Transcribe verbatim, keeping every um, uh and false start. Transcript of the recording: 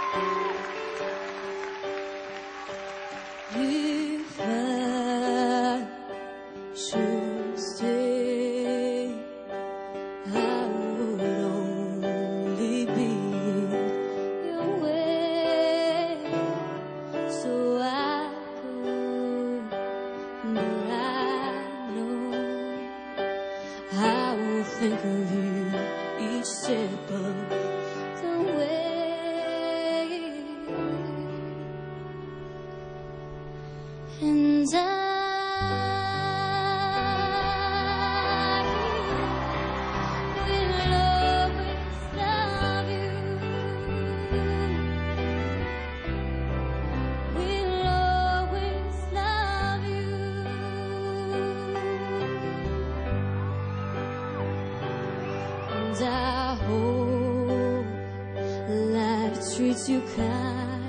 If I should stay, I would only be your way. So I go, but I know I will think of you each step of the way. And I will always love you, will always love you. And I hope life treats you kind.